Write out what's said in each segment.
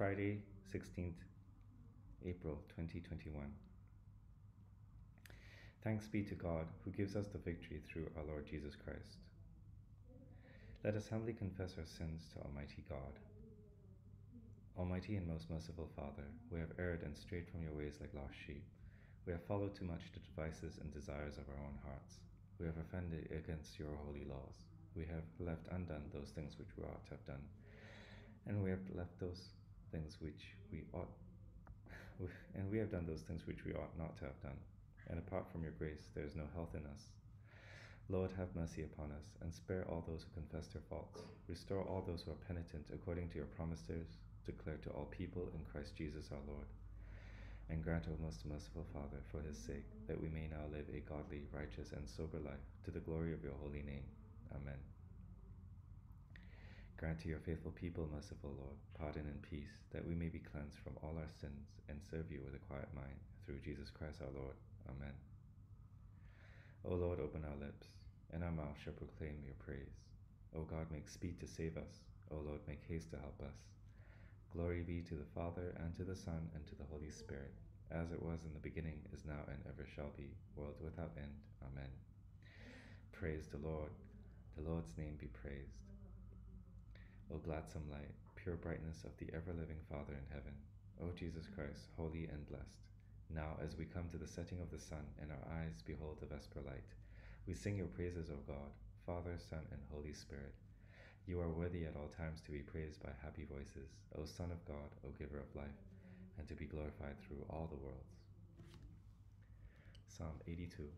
Friday, 16th April 2021. Thanks be to God who gives us the victory through our Lord Jesus Christ. Let us humbly confess our sins to Almighty God. Almighty and most merciful Father, we have erred and strayed from your ways like lost sheep. We have followed too much the devices and desires of our own hearts. We have offended against your holy laws. We have left undone those things which we ought to have done, and we have left those things which we ought and we have done those things which we ought not to have done. And apart from your grace, there is no health in us. Lord, have mercy upon us, and spare all those who confess their faults. Restore all those who are penitent according to your promises, declared to all people in Christ Jesus our Lord. And grant, O most merciful Father, for his sake, that we may now live a godly, righteous, and sober life, to the glory of your holy name. Amen. Grant to your faithful people, merciful Lord, pardon and peace, that we may be cleansed from all our sins and serve you with a quiet mind, through Jesus Christ our Lord. Amen. O Lord, open our lips, and our mouth shall proclaim your praise. O God, make speed to save us. O Lord, make haste to help us. Glory be to the Father, and to the Son, and to the Holy Spirit, as it was in the beginning, is now, and ever shall be, world without end. Amen. Praise the Lord. The Lord's name be praised. O gladsome light, pure brightness of the ever-living Father in heaven, O Jesus Christ, holy and blessed, now as we come to the setting of the sun, and our eyes behold the vesper light, we sing your praises, O God, Father, Son, and Holy Spirit. You are worthy at all times to be praised by happy voices, O Son of God, O Giver of life, and to be glorified through all the worlds. Psalm 82.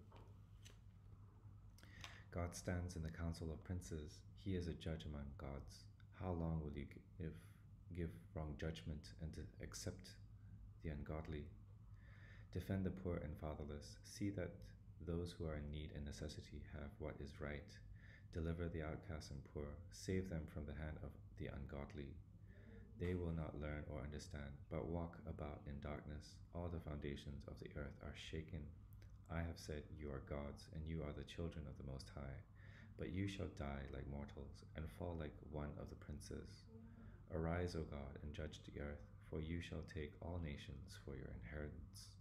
God stands in the council of princes. He is a judge among gods. How long will you give wrong judgment and accept the ungodly? Defend the poor and fatherless. See that those who are in need and necessity have what is right. Deliver the outcast and poor. Save them from the hand of the ungodly. They will not learn or understand, but walk about in darkness. All the foundations of the earth are shaken. I have said, you are gods, and you are the children of the Most High. But you shall die like mortals, and fall like one of the princes. Arise, O God, and judge the earth, for you shall take all nations for your inheritance.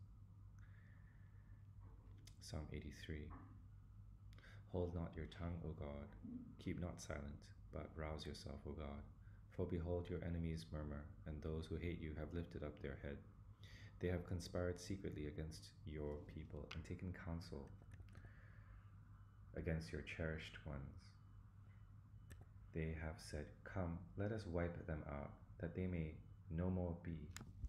Psalm 83. Hold not your tongue, O God, keep not silent, but rouse yourself, O God. For behold, your enemies murmur, and those who hate you have lifted up their head. They have conspired secretly against your people, and taken counsel against your cherished ones. They have said, come, let us wipe them out, that they may no more be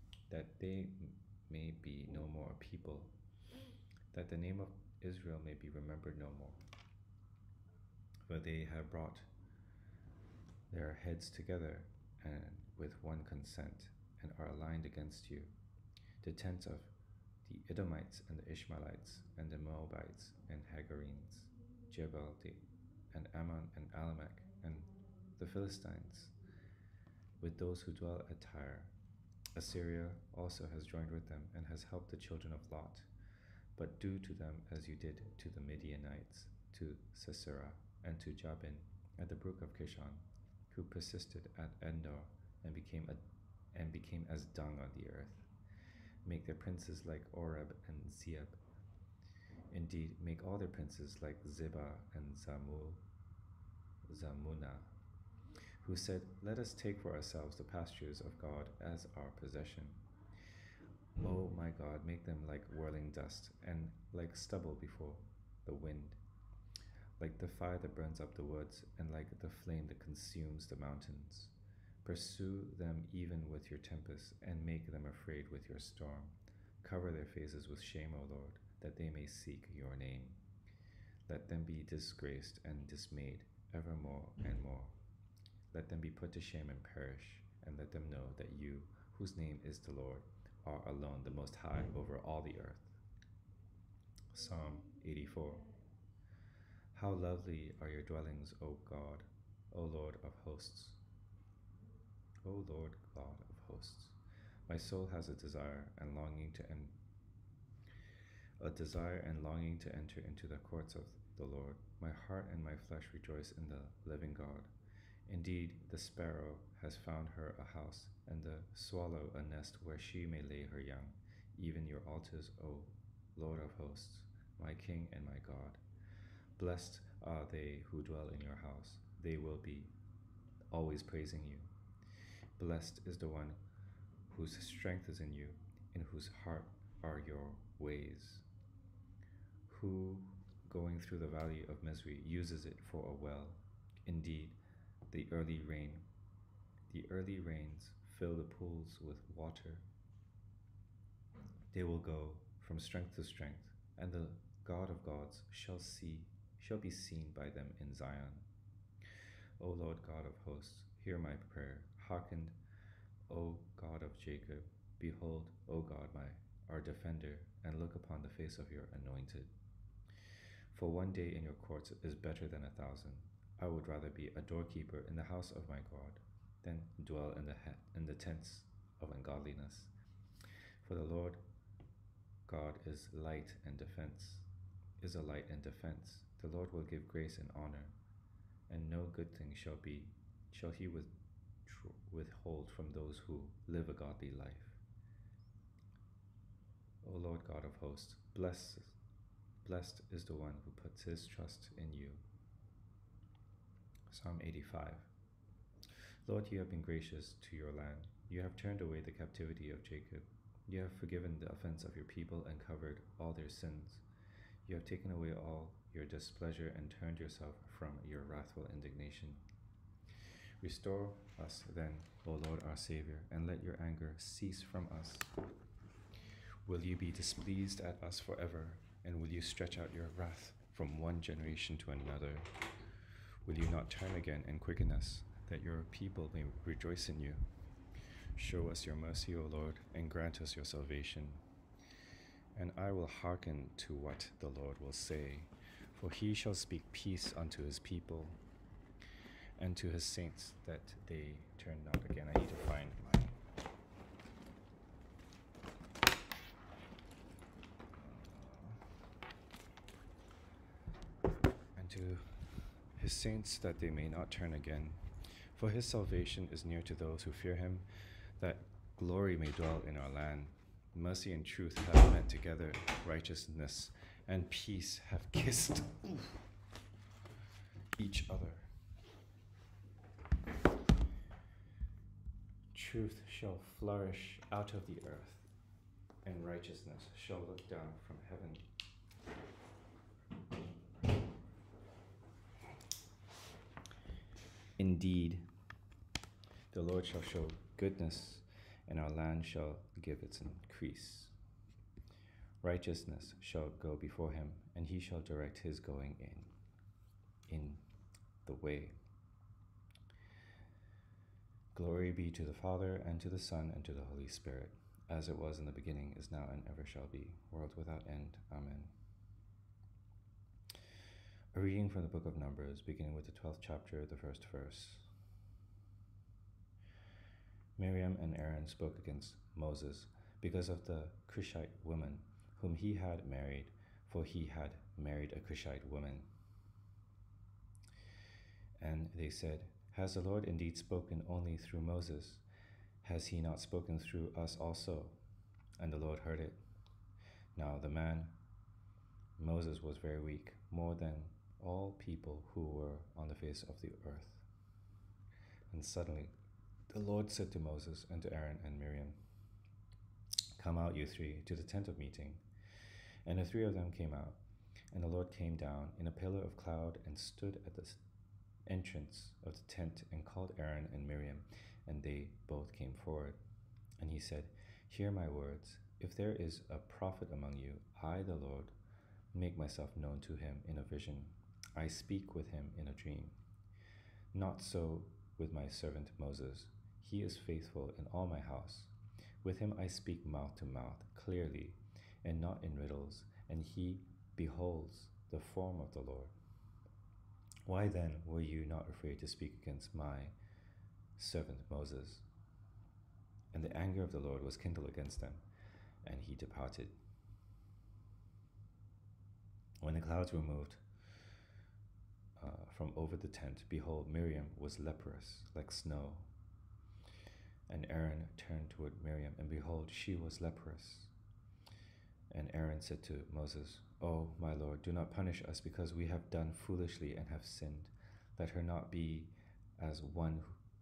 no more a people, that the name of Israel may be remembered no more. For they have brought their heads together and with one consent, and are aligned against you, the tents of the Edomites and the Ishmaelites and the Moabites and Hagarenes, Jebel and Ammon and Alamech and the Philistines, with those who dwell at Tyre. Assyria also has joined with them and has helped the children of Lot. But do to them as you did to the Midianites, to Sisera, and to Jabin at the brook of Kishon, who persisted at Endor and became as dung on the earth. Make their princes like Oreb and Zeeb. Indeed, make all their princes like Zebah and Zamunah, who said, let us take for ourselves the pastures of God as our possession. O my God, make them like whirling dust, and like stubble before the wind, like the fire that burns up the woods, and like the flame that consumes the mountains. Pursue them even with your tempest, and make them afraid with your storm. Cover their faces with shame, O Lord, that they may seek your name. Let them be disgraced and dismayed evermore and more. Let them be put to shame and perish, and let them know that you, whose name is the Lord, are alone the Most High over all the earth. Psalm 84. How lovely are your dwellings, O God, O Lord of hosts. O Lord God of hosts. My soul has a desire and longing to enter into the courts of the Lord. My heart and my flesh rejoice in the living God. Indeed, the sparrow has found her a house, and the swallow a nest where she may lay her young, even your altars, O Lord of hosts, my King and my God. Blessed are they who dwell in your house. They will be always praising you. Blessed is the one whose strength is in you, in whose heart are your ways, who, going through the valley of misery, uses it for a well. Indeed, the early rains fill the pools with water. They will go from strength to strength, and the God of gods shall be seen by them in Zion. O Lord God of hosts, hear my prayer. Hearken, O God of Jacob. Behold, O God, our defender, and look upon the face of your anointed. For one day in your courts is better than 1,000. I would rather be a doorkeeper in the house of my God than dwell in the tents of ungodliness. For the Lord God is a light and defense. The Lord will give grace and honor, and no good thing shall he withhold from those who live a godly life. O Lord God of hosts, blessed is the one who puts his trust in you. Psalm 85. Lord, you have been gracious to your land. You have turned away the captivity of Jacob. You have forgiven the offense of your people and covered all their sins. You have taken away all your displeasure and turned yourself from your wrathful indignation. Restore us then, O Lord our Savior, and let your anger cease from us. Will you be displeased at us forever, and will you stretch out your wrath from one generation to another? Will you not turn again and quicken us, that your people may rejoice in you? Show us your mercy, O Lord, and grant us your salvation. And I will hearken to what the Lord will say, for he shall speak peace unto his people, and to his saints, that they turn not again. I need to find and to his saints, that they may not turn again. For his salvation is near to those who fear him, that glory may dwell in our land. Mercy and truth have met together, righteousness and peace have kissed each other. Truth shall flourish out of the earth, and righteousness shall look down from heaven. Indeed, the Lord shall show goodness, and our land shall give its increase. Righteousness shall go before him, and he shall direct his going in the way. Glory be to the Father, and to the Son, and to the Holy Spirit, as it was in the beginning, is now, and ever shall be, world without end. Amen. A reading from the book of Numbers, beginning with the 12th chapter, the first verse. Miriam and Aaron spoke against Moses because of the Cushite woman whom he had married, for he had married a Cushite woman. And they said, "Has the Lord indeed spoken only through Moses? Has he not spoken through us also?" And the Lord heard it. Now the man, Moses, was very weak, more than all people who were on the face of the earth. And suddenly the Lord said to Moses and to Aaron and Miriam, "Come out, you three, to the tent of meeting." And the three of them came out. And the Lord came down in a pillar of cloud and stood at the entrance of the tent and called Aaron and Miriam, and they both came forward. And he said, "Hear my words. If there is a prophet among you, I, the Lord, make myself known to him in a vision. I speak with him in a dream. Not so with my servant Moses. He is faithful in all my house. With him I speak mouth to mouth, clearly, and not in riddles, and he beholds the form of the Lord. Why then were you not afraid to speak against my servant Moses?" And the anger of the Lord was kindled against them, and he departed. When the clouds were moved, from over the tent, behold, Miriam was leprous, like snow. And Aaron turned toward Miriam, and behold, she was leprous. And Aaron said to Moses, "O my Lord, do not punish us, because we have done foolishly and have sinned. Let her not be as one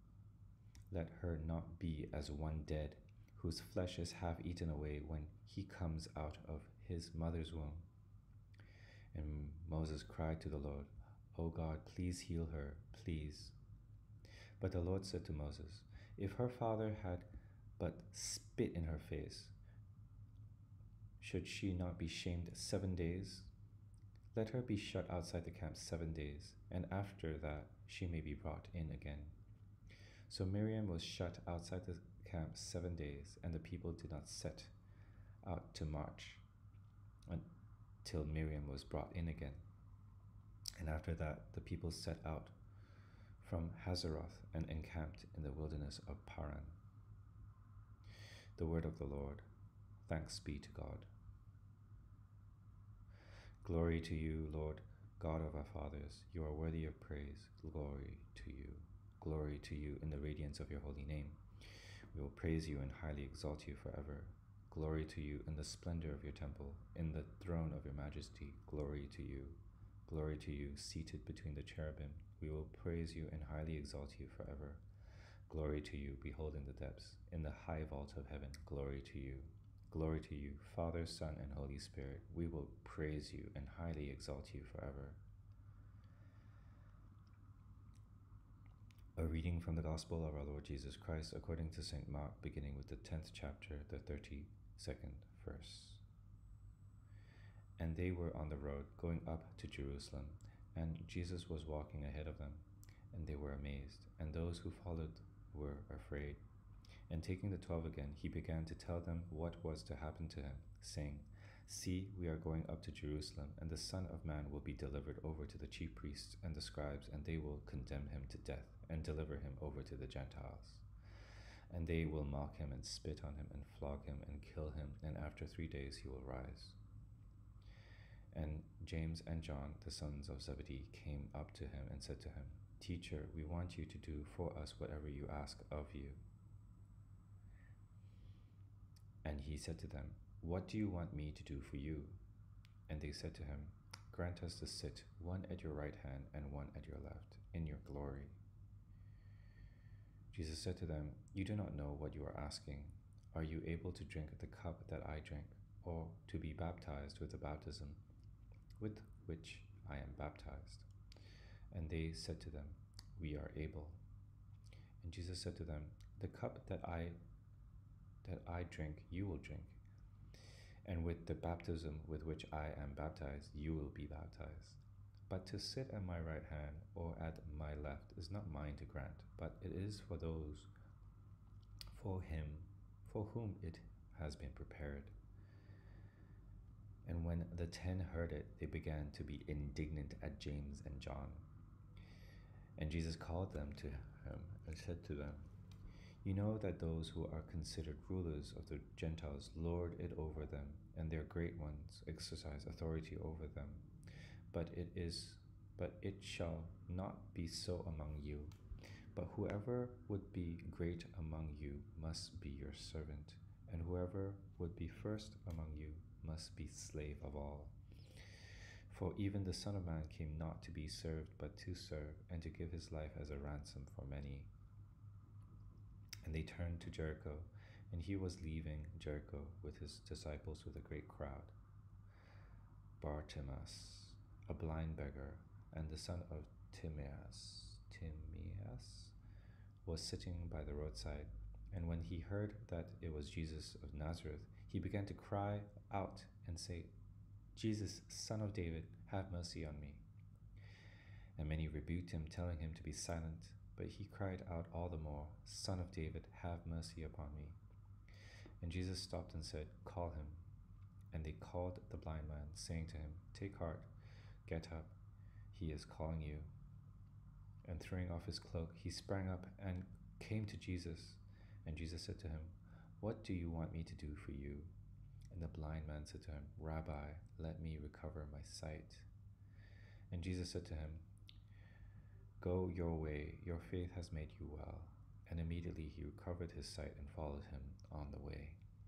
dead, whose flesh is half eaten away when he comes out of his mother's womb." And Moses cried to the Lord, "O God, please heal her, please." But the Lord said to Moses, "If her father had but spit in her face, should she not be shamed 7 days? Let her be shut outside the camp 7 days, and after that she may be brought in again." So Miriam was shut outside the camp 7 days, and the people did not set out to march until Miriam was brought in again. And after that the people set out from Hazeroth and encamped in the wilderness of Paran. The word of the Lord. Thanks be to God. Glory to you, Lord, God of our fathers. You are worthy of praise. Glory to you. Glory to you in the radiance of your holy name. We will praise you and highly exalt you forever. Glory to you in the splendor of your temple, in the throne of your majesty. Glory to you. Glory to you, seated between the cherubim. We will praise you and highly exalt you forever. Glory to you, behold in the depths, in the high vault of heaven. Glory to you. Glory to you, Father, Son, and Holy Spirit. We will praise you and highly exalt you forever. A reading from the Gospel of our Lord Jesus Christ according to St. Mark, beginning with the 10th chapter, the 32nd verse. And they were on the road going up to Jerusalem, and Jesus was walking ahead of them, and they were amazed, and those who followed were afraid. And taking the 12 again, he began to tell them what was to happen to him, saying, "See, we are going up to Jerusalem, and the Son of Man will be delivered over to the chief priests and the scribes, and they will condemn him to death and deliver him over to the Gentiles. And they will mock him and spit on him and flog him and kill him, and after 3 days he will rise." And James and John, the sons of Zebedee, came up to him and said to him, "Teacher, we want you to do for us whatever you ask of you." And he said to them, "What do you want me to do for you?" And they said to him, "Grant us to sit, one at your right hand and one at your left, in your glory." Jesus said to them, "You do not know what you are asking. Are you able to drink the cup that I drink, or to be baptized with the baptism with which I am baptized?" And they said to them, "We are able." And Jesus said to them, "The cup that I drink, you will drink, and with the baptism with which I am baptized, you will be baptized. But to sit at my right hand or at my left is not mine to grant, but it is for those for whom it has been prepared." And when the 10 heard it, they began to be indignant at James and John. And Jesus called them to him and said to them, "You know that those who are considered rulers of the Gentiles lord it over them, and their great ones exercise authority over them. But it shall not be so among you. But whoever would be great among you must be your servant, and whoever would be first among you must be slave of all. For even the Son of Man came not to be served, but to serve, and to give his life as a ransom for many." And they turned to Jericho, and he was leaving Jericho with his disciples with a great crowd. Bartimaeus, a blind beggar, and the son of Timaeus, was sitting by the roadside. And when he heard that it was Jesus of Nazareth, he began to cry out and say, "Jesus, Son of David, have mercy on me." And many rebuked him, telling him to be silent. But he cried out all the more, "Son of David, have mercy upon me." And Jesus stopped and said, "Call him." And they called the blind man, saying to him, "Take heart, get up, he is calling you." And throwing off his cloak, he sprang up and came to Jesus. And Jesus said to him, "What do you want me to do for you?" And the blind man said to him, "Rabbi, let me recover my sight." And Jesus said to him, Go your way, your faith has made you well. And immediately he recovered his sight and followed him on the way.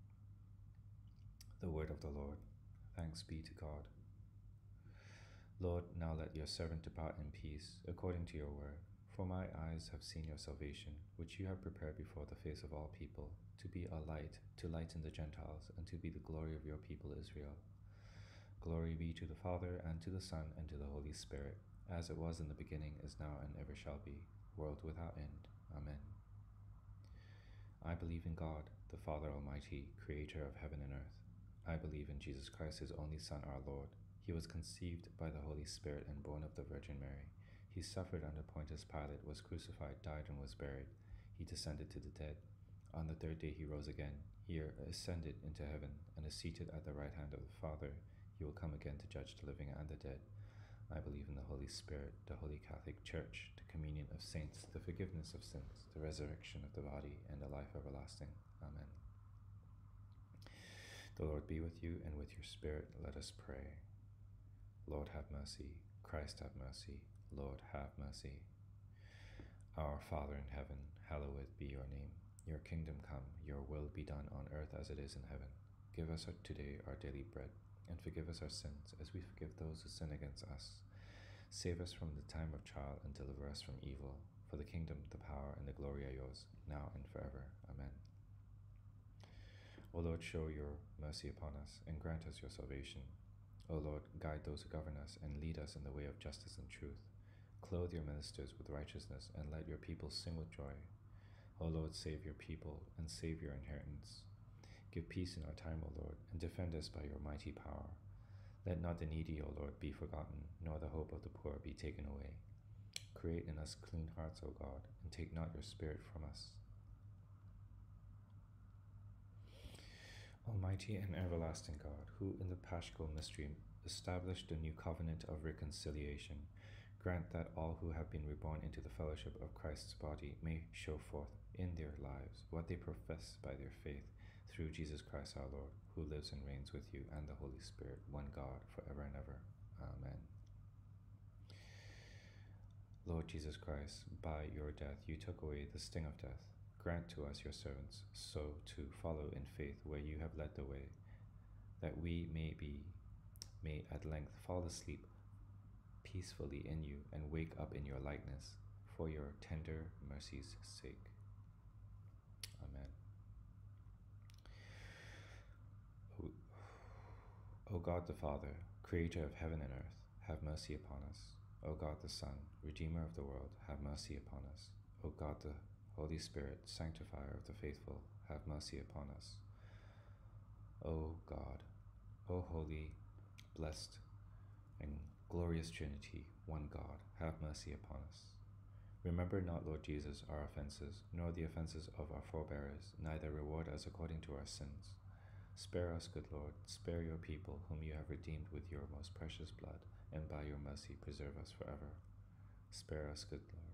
The word of the Lord. Thanks be to God. Lord, now let your servant depart in peace, according to your word. For my eyes have seen your salvation, which you have prepared before the face of all people, to be a light, to lighten the Gentiles, and to be the glory of your people Israel. Glory be to the Father, and to the Son, and to the Holy Spirit, as it was in the beginning, is now, and ever shall be, world without end. Amen. I believe in God, the Father Almighty, creator of heaven and earth. I believe in Jesus Christ, his only Son, our Lord. He was conceived by the Holy Spirit and born of the Virgin Mary. He suffered under Pontius Pilate, was crucified, died, and was buried. He descended to the dead. On the third day he rose again. He ascended into heaven, and is seated at the right hand of the Father. He will come again to judge the living and the dead. I believe in the Holy Spirit, the Holy Catholic Church, the communion of saints, the forgiveness of sins, the resurrection of the body, and the life everlasting. Amen. The Lord be with you and with your spirit. Let us pray. Lord, have mercy. Christ, have mercy. Lord, have mercy. Our Father in heaven, hallowed be your name. Your kingdom come, your will be done on earth as it is in heaven. Give us today our daily bread, and forgive us our sins, as we forgive those who sin against us. Save us from the time of trial, and deliver us from evil. For the kingdom, the power, and the glory are yours, now and forever. Amen. O Lord, show your mercy upon us, and grant us your salvation. O Lord, guide those who govern us, and lead us in the way of justice and truth. Clothe your ministers with righteousness, and let your people sing with joy. O Lord, save your people, and save your inheritance. Give peace in our time, O Lord, and defend us by your mighty power. Let not the needy, O Lord, be forgotten, nor the hope of the poor be taken away. Create in us clean hearts, O God, and take not your spirit from us. Almighty and everlasting God, who in the Paschal mystery established the new covenant of reconciliation, grant that all who have been reborn into the fellowship of Christ's body may show forth in their lives what they profess by their faith, through Jesus Christ our Lord, who lives and reigns with you and the Holy Spirit, one God, forever and ever. Amen. Lord Jesus Christ, by your death you took away the sting of death. Grant to us, your servants, so to follow in faith where you have led the way, that we may at length fall asleep peacefully in you and wake up in your likeness, for your tender mercy's sake. Amen. O God the Father, creator of heaven and earth, have mercy upon us. O God the Son, Redeemer of the world, have mercy upon us. O God the Holy Spirit, sanctifier of the faithful, have mercy upon us. O God, O holy, blessed, and glorious Trinity, one God, have mercy upon us. Remember not, Lord Jesus, our offenses, nor the offenses of our forebears, neither reward us according to our sins. Spare us, good Lord, spare your people, whom you have redeemed with your most precious blood, and by your mercy preserve us forever. Spare us, good Lord,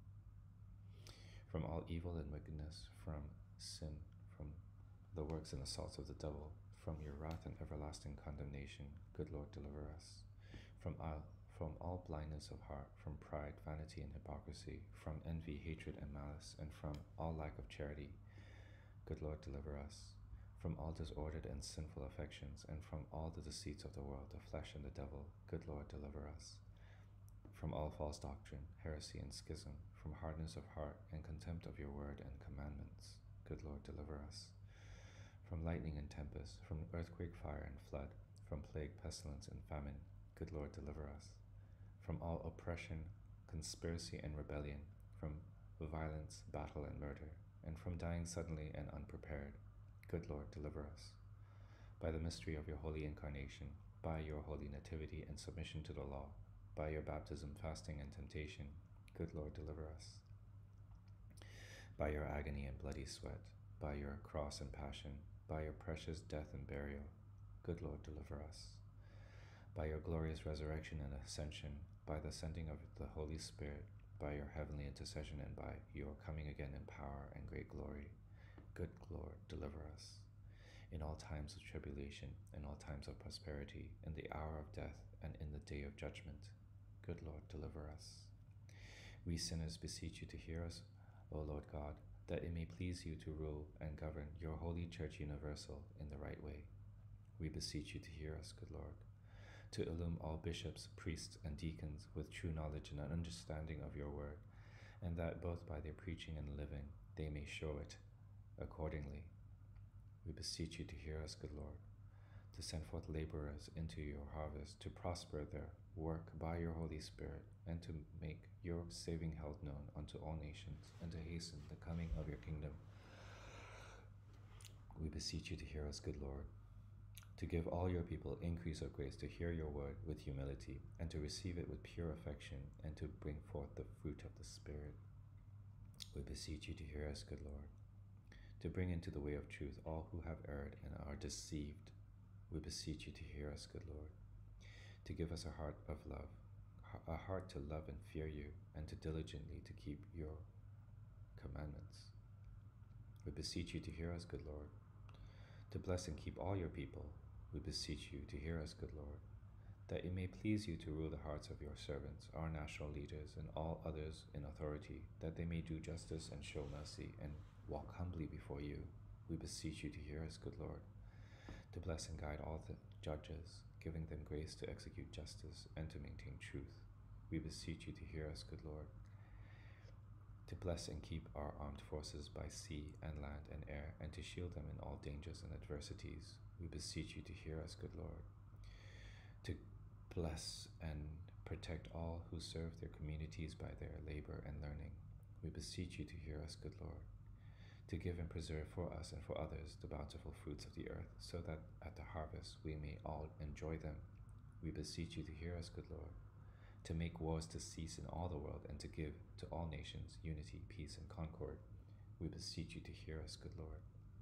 from all evil and wickedness, from sin, from the works and assaults of the devil, from your wrath and everlasting condemnation. Good Lord, deliver us from all blindness of heart, from pride, vanity, and hypocrisy, from envy, hatred, and malice, and from all lack of charity. Good Lord, deliver us from all disordered and sinful affections, and from all the deceits of the world, the flesh, and the devil. Good Lord, deliver us from all false doctrine, heresy, and schism, from hardness of heart and contempt of your word and commandments. Good Lord, deliver us from lightning and tempest, from earthquake, fire, and flood, from plague, pestilence, and famine. Good Lord, deliver us from all oppression, conspiracy, and rebellion, from violence, battle, and murder, and from dying suddenly and unprepared. Good Lord, deliver us by the mystery of your holy incarnation, by your holy nativity and submission to the law, by your baptism, fasting, and temptation. Good Lord, deliver us by your agony and bloody sweat, by your cross and passion, by your precious death and burial. Good Lord, deliver us by your glorious resurrection and ascension, by the sending of the Holy Spirit, by your heavenly intercession, and by your coming again in power and great glory. Good Lord, deliver us in all times of tribulation, in all times of prosperity, in the hour of death, and in the day of judgment. Good Lord, deliver us. We sinners beseech you to hear us, O Lord God, that it may please you to rule and govern your holy Church universal in the right way. We beseech you to hear us, good Lord, to illume all bishops, priests, and deacons with true knowledge and an understanding of your word, and that both by their preaching and living they may show it accordingly. We beseech you to hear us, good Lord, to send forth laborers into your harvest, to prosper their work by your Holy Spirit, and to make your saving health known unto all nations, and to hasten the coming of your kingdom. We beseech you to hear us, good Lord, to give all your people increase of grace to hear your word with humility, and to receive it with pure affection, and to bring forth the fruit of the Spirit. We beseech you to hear us, good Lord, to bring into the way of truth all who have erred and are deceived. We beseech you to hear us, good Lord, to give us a heart of love, a heart to love and fear you, and to diligently to keep your commandments. We beseech you to hear us, good Lord, to bless and keep all your people. We beseech you to hear us, good Lord, that it may please you to rule the hearts of your servants, our national leaders, and all others in authority, that they may do justice and show mercy and walk humbly before you. We beseech you to hear us, good Lord, to bless and guide all the judges, giving them grace to execute justice and to maintain truth. We beseech you to hear us, good Lord, to bless and keep our armed forces by sea and land and air, and to shield them in all dangers and adversities. We beseech you to hear us, good Lord, to bless and protect all who serve their communities by their labor and learning. We beseech you to hear us, good Lord, to give and preserve for us and for others the bountiful fruits of the earth, so that at the harvest we may all enjoy them. We beseech you to hear us, good Lord, to make wars to cease in all the world, and to give to all nations unity, peace, and concord. We beseech you to hear us, good Lord,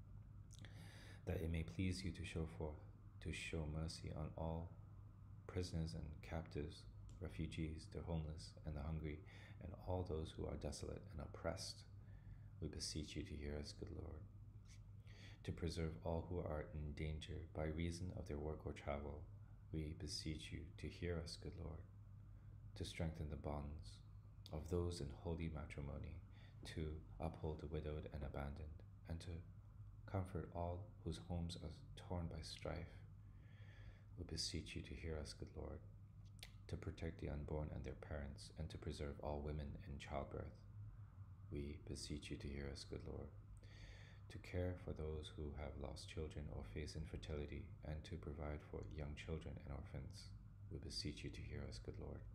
that it may please you to show mercy on all prisoners and captives, refugees, the homeless and the hungry, and all those who are desolate and oppressed. We beseech you to hear us, good Lord, to preserve all who are in danger by reason of their work or travel. We beseech you to hear us, good Lord, to strengthen the bonds of those in holy matrimony, to uphold the widowed and abandoned, and to comfort all whose homes are torn by strife. We beseech you to hear us, good Lord, to protect the unborn and their parents, and to preserve all women in childbirth. We beseech you to hear us, good Lord, to care for those who have lost children or face infertility, and to provide for young children and orphans. We beseech you to hear us, good Lord,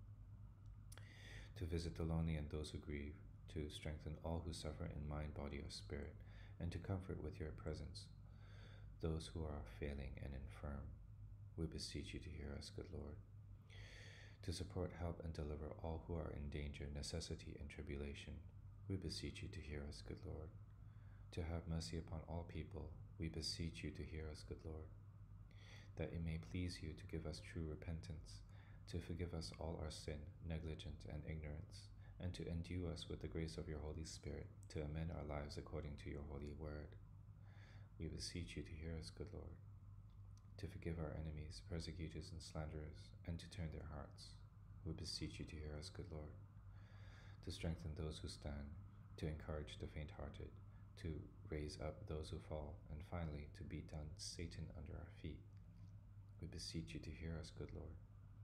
to visit the lonely and those who grieve, to strengthen all who suffer in mind, body, or spirit, and to comfort with your presence those who are failing and infirm. We beseech you to hear us, good Lord, to support, help, and deliver all who are in danger, necessity, and tribulation. We beseech you to hear us, good Lord, to have mercy upon all people. We beseech you to hear us, good Lord, that it may please you to give us true repentance, to forgive us all our sin, negligence, and ignorance, and to endue us with the grace of your Holy Spirit, to amend our lives according to your holy word. We beseech you to hear us, good Lord, to forgive our enemies, persecutors, and slanderers, and to turn their hearts. We beseech you to hear us, good Lord, to strengthen those who stand, to encourage the faint-hearted, to raise up those who fall, and finally to beat down Satan under our feet. We beseech you to hear us, good Lord,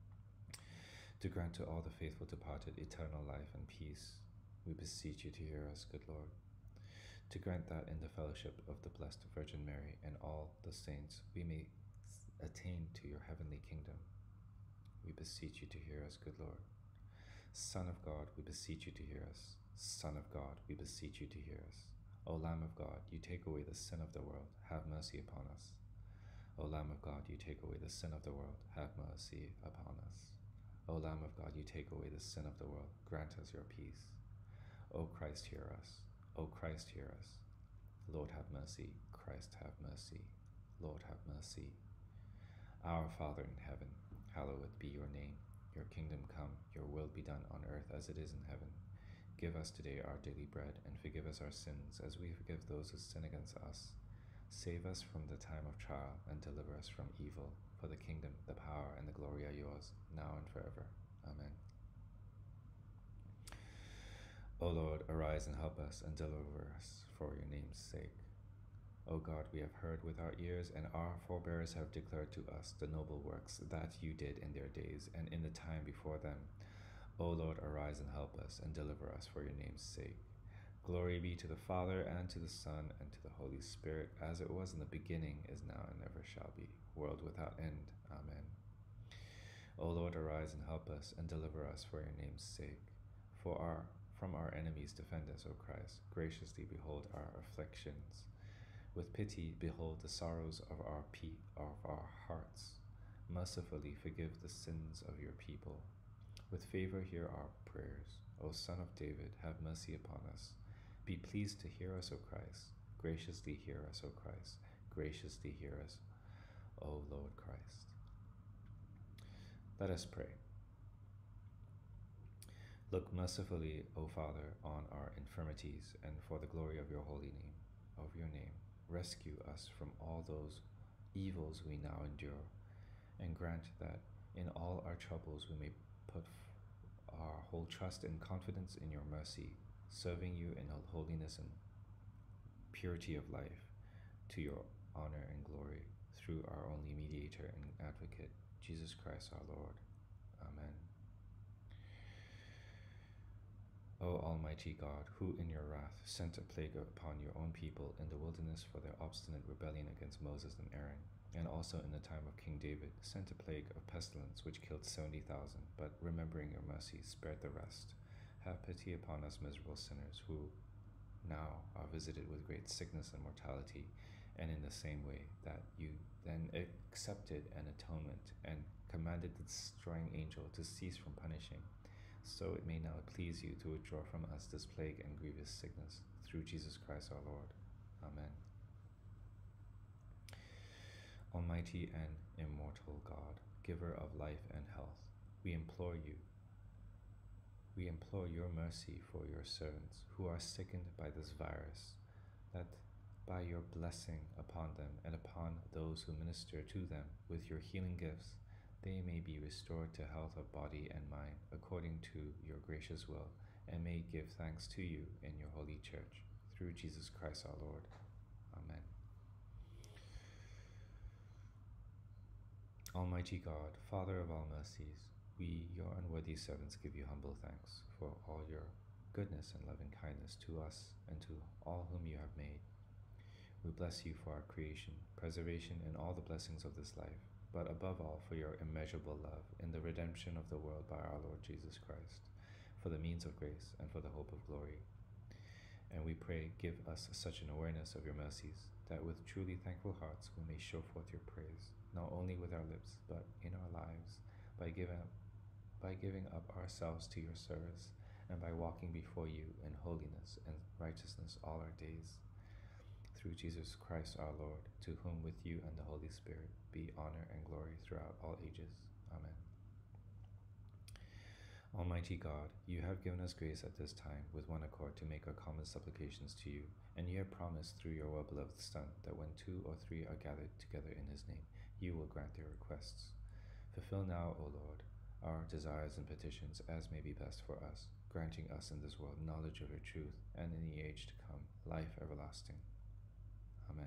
to grant to all the faithful departed eternal life and peace. We beseech you to hear us, good Lord, to grant that in the fellowship of the Blessed Virgin Mary and all the saints we may attain to your heavenly kingdom. We beseech you to hear us, good Lord. Son of God, we beseech you to hear us. Son of God, we beseech you to hear us. O Lamb of God, you take away the sin of the world, have mercy upon us. O Lamb of God, you take away the sin of the world, have mercy upon us. O Lamb of God, you take away the sin of the world, grant us your peace. O Christ, hear us. O Christ, hear us. Lord, have mercy. Christ, have mercy. Lord, have mercy. Our Father in heaven, hallowed be your name. Your kingdom come, your will be done on earth as it is in heaven. Give us today our daily bread, and forgive us our sins as we forgive those who sin against us. Save us from the time of trial, and deliver us from evil. For the kingdom, the power, and the glory are yours, now and forever. Amen. O Lord, arise and help us and deliver us for your name's sake. O God, we have heard with our ears, and our forebears have declared to us the noble works that you did in their days and in the time before them. O Lord, arise and help us and deliver us for your name's sake. Glory be to the Father, and to the Son, and to the Holy Spirit, as it was in the beginning, is now, and ever shall be, world without end. Amen. O Lord, arise and help us and deliver us for your name's sake. From our enemies defend us, O Christ. Graciously behold our afflictions. With pity behold the sorrows of our hearts. Mercifully forgive the sins of your people. With favor hear our prayers. O Son of David, have mercy upon us. Be pleased to hear us, O Christ. Graciously hear us, O Christ. Graciously hear us, O Lord Christ. Let us pray. Look mercifully, O Father, on our infirmities, and for the glory of your holy name, rescue us from all those evils we now endure, and grant that in all our troubles we may put our whole trust and confidence in your mercy, serving you in holiness and purity of life, to your honor and glory, through our only mediator and advocate, Jesus Christ our Lord. Amen. O Almighty God, who in your wrath sent a plague upon your own people in the wilderness for their obstinate rebellion against Moses and Aaron, and also in the time of King David, sent a plague of pestilence which killed 70,000, but remembering your mercy, spared the rest. Have pity upon us miserable sinners, who now are visited with great sickness and mortality, and in the same way that you then accepted an atonement and commanded the destroying angel to cease from punishing, so it may now please you to withdraw from us this plague and grievous sickness, through Jesus Christ our Lord. Amen. Almighty and immortal God, giver of life and health, we implore your mercy for your servants who are sickened by this virus, that by your blessing upon them and upon those who minister to them with your healing gifts, they may be restored to health of body and mind according to your gracious will, and may give thanks to you in your holy church, through Jesus Christ our Lord. Amen. Almighty God, Father of all mercies, we, your unworthy servants, give you humble thanks for all your goodness and loving kindness to us and to all whom you have made. We bless you for our creation, preservation, and all the blessings of this life, but above all for your immeasurable love in the redemption of the world by our Lord Jesus Christ, for the means of grace and for the hope of glory. And we pray, give us such an awareness of your mercies, that with truly thankful hearts we may show forth your praise, not only with our lips, but in our lives, by giving up ourselves to your service, and by walking before you in holiness and righteousness all our days. Through Jesus Christ our Lord, to whom with you and the Holy Spirit be honor and glory throughout all ages. Amen. Almighty God, you have given us grace at this time with one accord to make our common supplications to you, and you have promised through your well-beloved Son that when 2 or 3 are gathered together in his name, you will grant their requests. Fulfill now, O Lord, our desires and petitions as may be best for us, granting us in this world knowledge of your truth, and in the age to come, life everlasting. Amen.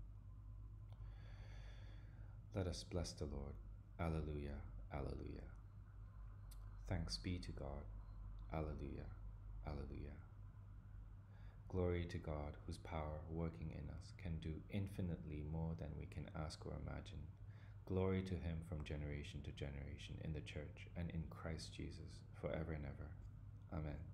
Let us bless the Lord. Alleluia, alleluia. Thanks be to God. Alleluia, alleluia. Glory to God, whose power working in us can do infinitely more than we can ask or imagine. Glory to him from generation to generation in the church and in Christ Jesus, forever and ever. Amen.